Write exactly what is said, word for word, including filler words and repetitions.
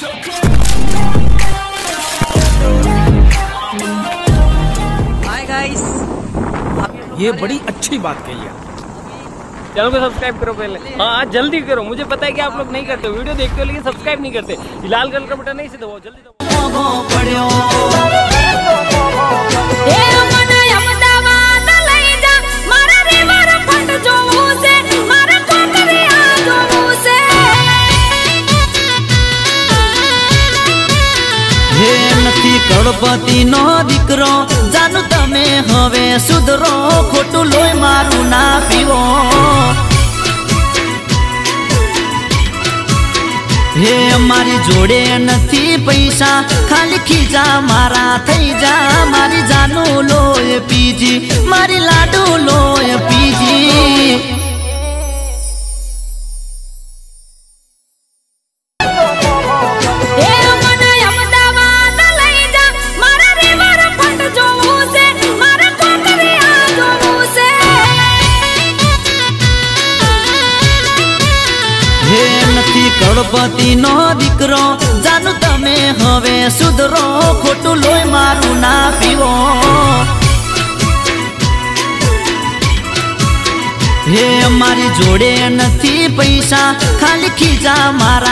Hi guys, ये बड़ी अच्छी बात कही है। चैनल को सब्सक्राइब करो पहले। हाँ जल्दी करो, मुझे पता है कि आप लोग नहीं करते, वीडियो देखते हो लेकिन सब्सक्राइब नहीं करते। लाल कलर का बटन नहीं से दबाओ, जल्दी दबाओ। करोड़पति नो दीकरो जानू तमे हवे सुधरो, खोटू लोय मारू ना पीवो। हे मारी जोड़े नथी पैसा, खाली खीजा मारा थई जा। मारी जानू लोय पीजी, मारी लाडू लोय पीजी। करोड़पति नो दीकरो जानू तमे हवे सुधरो, खोटू लोय मारू ना पीवो। हे मारी जोड़े नथी पैसा, खाली खीजा मारा